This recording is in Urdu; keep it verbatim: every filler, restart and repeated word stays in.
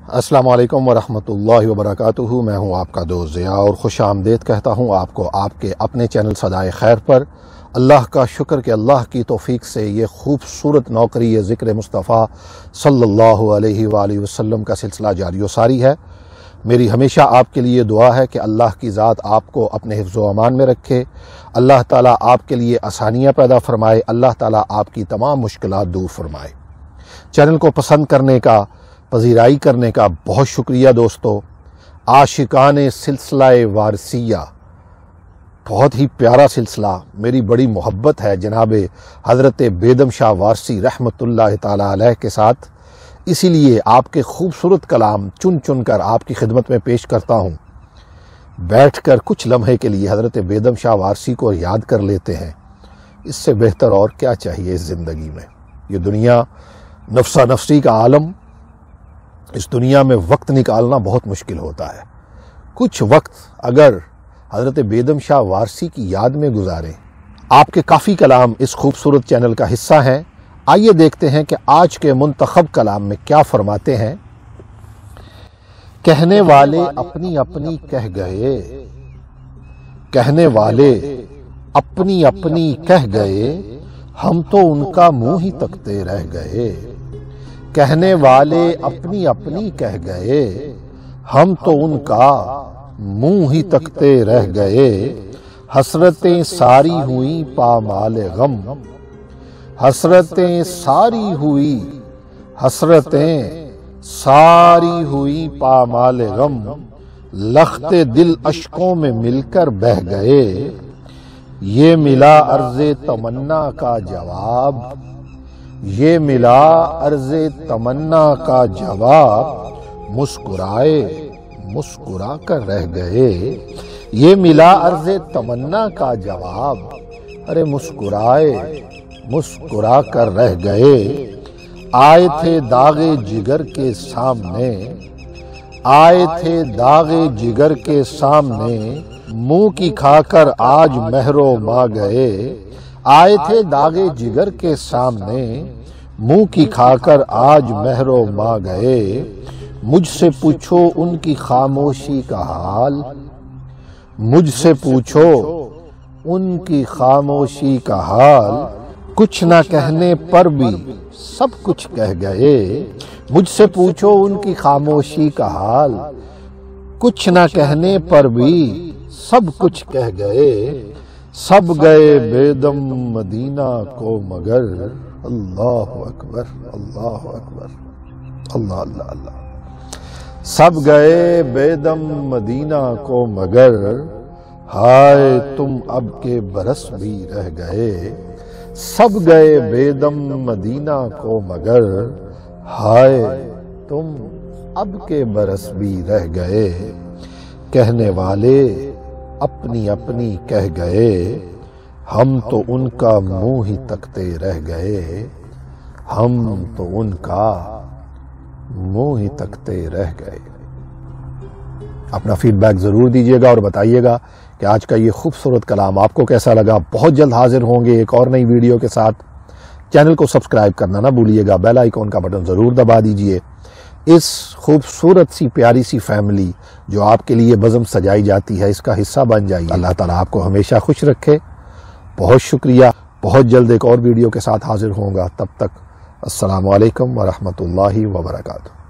السلام علیکم ورحمۃ اللہ وبرکاتہ۔ میں ہوں آپ کا دوست ضیاء اور خوش آمدید کہتا ہوں آپ کو آپ کے اپنے چینل صدائے خیر پر۔ اللہ کا شکر کہ اللہ کی توفیق سے یہ خوبصورت نوکری ذکر مصطفیٰ صلی اللہ علیہ وآلہ وسلم کا سلسلہ جاری و ساری ہے۔ میری ہمیشہ آپ کے لیے دعا ہے کہ اللہ کی ذات آپ کو اپنے حفظ و امان میں رکھے، اللہ تعالیٰ آپ کے لیے آسانیاں پیدا فرمائے، اللہ تعالیٰ آپ کی تمام مشکلات دور فرمائے۔ چینل کو پسند کرنے کا، پذیرائی کرنے کا بہت شکریہ دوستو۔ عاشقان سلسلہ وارثیہ، بہت ہی پیارا سلسلہ، میری بڑی محبت ہے جناب حضرت بیدم شاہ وارثی رحمۃ اللہ تعالی علیہ کے ساتھ، اسی لیے آپ کے خوبصورت کلام چن چن کر آپ کی خدمت میں پیش کرتا ہوں۔ بیٹھ کر کچھ لمحے کے لیے حضرت بیدم شاہ وارثی کو یاد کر لیتے ہیں، اس سے بہتر اور کیا چاہیے اس زندگی میں۔ یہ دنیا نفسا نفسی کا عالم، اس دنیا میں وقت نکالنا بہت مشکل ہوتا ہے۔ کچھ وقت اگر حضرت بیدم شاہ وارثی کی یاد میں گزاریں۔ آپ کے کافی کلام اس خوبصورت چینل کا حصہ ہیں، آئیے دیکھتے ہیں کہ آج کے منتخب کلام میں کیا فرماتے ہیں۔ کہنے والے اپنی اپنی کہہ گئے، کہنے والے اپنی اپنی کہہ گئے، ہم تو ان کا منہ ہی تکتے رہ گئے۔ کہنے والے اپنی اپنی کہہ گئے، ہم تو ان کا منہ ہی تکتے رہ گئے۔ حسرتیں ساری ہوئی پامال غم، حسرتیں ساری ہوئی، حسرتیں ساری ہوئی پامال غم، لخت دل اشکوں میں مل کر بہہ گئے۔ یہ ملا عرض تمنا کا جواب، یہ ملا عرض تمنا کا جواب، مسکرائے مسکرا کر رہ گئے۔ یہ ملا عرض تمنا کا جواب، ارے مسکرائے مسکرا کر رہ گئے۔ آئے تھے داغ جگر کے سامنے، آئے تھے داغ جگر کے سامنے، منہ کی کھا کر آج مہرو ما گئے۔ آئے تھے داغ جگر کے سامنے، منہ کی کھا کر آج مہرو ما گئے۔ مجھ سے پوچھو ان کی خاموشی کا حال، مجھ سے پوچھو ان کی خاموشی کا حال، کچھ نہ کہنے پر بھی سب کچھ کہہ گئے۔ مجھ سے پوچھو ان کی خاموشی کا حال، کچھ نہ کہنے پر بھی سب کچھ کہہ گئے۔ سب گئے بیدم مدینہ کو مگر، اللہ اکبر اللہ اکبر اللہ اللہ اللہ۔ سب گئے بیدم مدینہ کو مگر، ہائے تم اب کے برس بھی رہ گئے۔ سب گئے بیدم مدینہ کو مگر، ہائے تم اب کے برس بھی رہ گئے۔ کہنے والے اپنی اپنی کہہ گئے، ہم تو ان کا منہ ہی تکتے رہ گئے۔ ہم تو ان کا منہ ہی تکتے رہ گئے۔ اپنا فیڈ بیک ضرور دیجیے گا اور بتائیے گا کہ آج کا یہ خوبصورت کلام آپ کو کیسا لگا۔ بہت جلد حاضر ہوں گے ایک اور نئی ویڈیو کے ساتھ۔ چینل کو سبسکرائب کرنا نہ بھولیے گا، بیل آئیکن کا بٹن ضرور دبا دیجیے۔ اس خوبصورت سی پیاری سی فیملی جو آپ کے لیے بزم سجائی جاتی ہے، اس کا حصہ بن جائیے۔ اللہ تعالیٰ آپ کو ہمیشہ خوش رکھے۔ بہت شکریہ۔ بہت جلد ایک اور ویڈیو کے ساتھ حاضر ہوں گا، تب تک السلام علیکم ورحمۃ اللہ وبرکاتہ۔